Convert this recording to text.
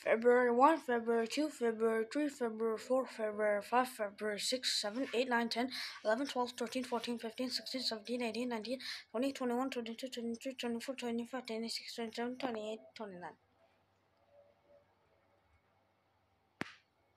February 1, February 2, February 3, February 4, February 5, February 6, 7, 8, 9, 10, 11, 12, 13, 14, 15, 16, 17, 18, 19, 20, 21, 22, 23, 24, 25, 26, 27, 28, 29.